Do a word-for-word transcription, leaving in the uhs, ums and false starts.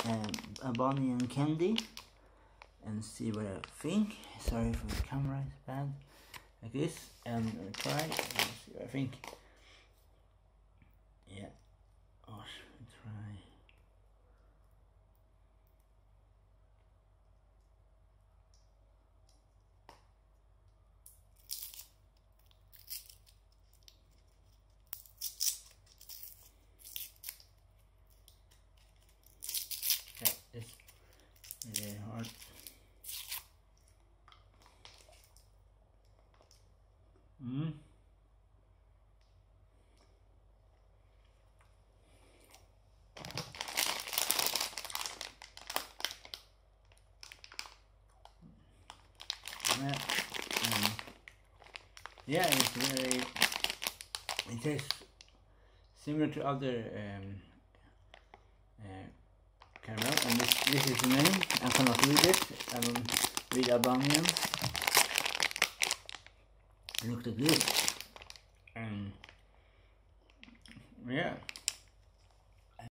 um, Albanian candy and see what I think. Sorry for the camera, it's bad. Like this, and I'll try and see what I think. Yeah. Oh, should we try? Yeah, it's really hard. Mm. Yeah, um, yeah, it's very. It tastes similar to other um, uh, caramel, and this this is the name. I cannot read it. I don't read Albanian. Look at this. Um, yeah.